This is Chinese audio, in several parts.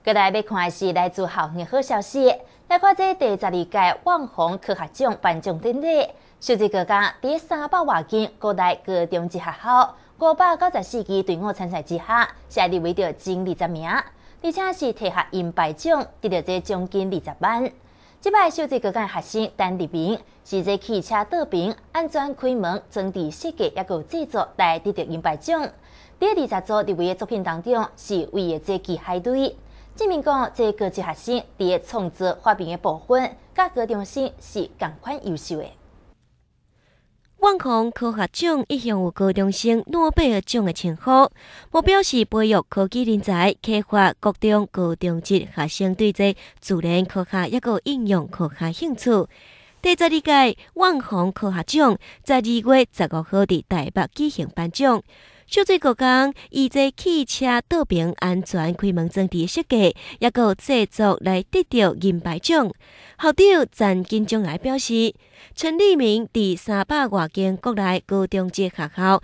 各位要看的是来自校园好消息。来看这第12届网红科学奖颁奖典礼，首席国家伫300多间国内高中职学校594支队伍参赛之下，才入围到前20名，而且是摕下银牌奖，得到这奖金20万。这摆首席国家学生单立明是这汽车倒屏安全开门装置设计也有制作来得到银牌奖。第20组入围的作品当中，是为的这机械队。证明讲，这高级学生伫创作发明的部分，甲高中生是同款优秀的。 网红科学奖一向有高中生诺贝尔奖的称呼，目标是培育科技人才，启发各中高中职学生对这自然科学也个应用科学兴趣。第12届网红科学奖在2月15号伫台北举行颁奖。首席国讲，以这汽车倒屏安全开门装置设计，也个制作来得到银牌奖。校长陈金忠来表示，陈立明伫300多间国内高中职学校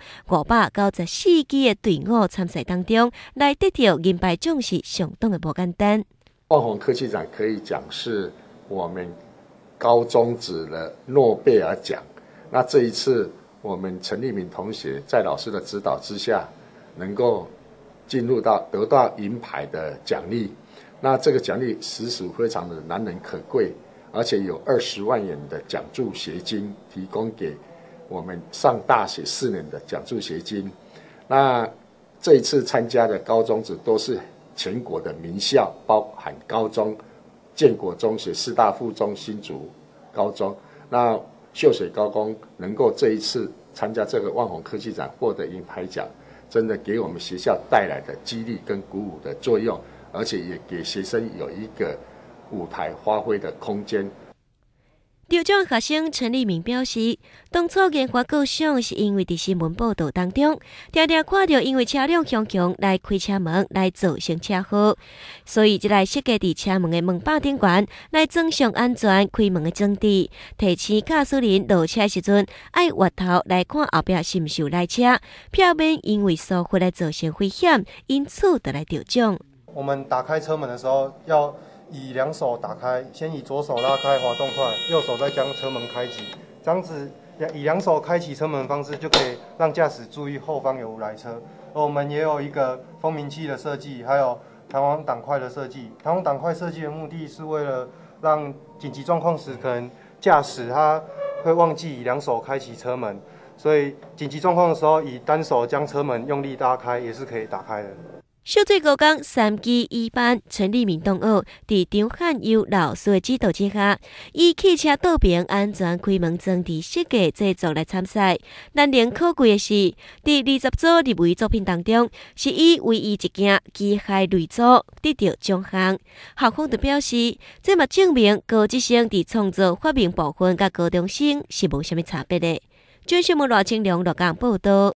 594支的队伍参赛当中，来得到银牌奖是相当的不简单。 网红科技展可以讲是我们高中职的诺贝尔奖。那这一次，我们陈立明同学在老师的指导之下，能够进入到得到银牌的奖励。那这个奖励实属非常的难能可贵，而且有20万元的奖助学金提供给我们上大学4年的奖助学金。那这一次参加的高中职都是全国的名校，包含高中、建国中学、师大附中、新竹高中。那秀水高工能够这一次参加这个网红科技展获得银牌奖，真的给我们学校带来的激励跟鼓舞的作用，而且也给学生有一个舞台发挥的空间。 得奖学生陈立明表示，当初研发构想是因为伫新闻报道当中，常常看到因为车辆强来开车门来造成车祸，所以即来设计伫车门的门把顶悬来增强安全开门的装置，提醒驾驶人落车时阵爱回头来看后壁是毋是有来车，避免因为疏忽来造成危险，因此得来得奖。 我们打开车门的时候要以2手打开，先以左手拉开滑动块，右手再将车门开启，这样子以2手开启车门的方式，就可以让驾驶注意后方有无来车。而我们也有一个蜂鸣器的设计，还有弹簧挡块的设计。弹簧挡块设计的目的是为了让紧急状况时，可能驾驶他会忘记以2手开启车门，所以紧急状况的时候，以单手将车门用力拉开，也是可以打开的。 小最高讲3级一班陈立明同学伫张汉佑老师的指导之下，以汽车倒屏安全开门装置设计制作来参赛。难能可贵的是，第20组入围作品当中，是以唯一一件机械类组得到奖项。校方就表示，这嘛证明高职生伫创作发明部分甲高中生是无啥物差别的。专新闻罗清良罗港报道。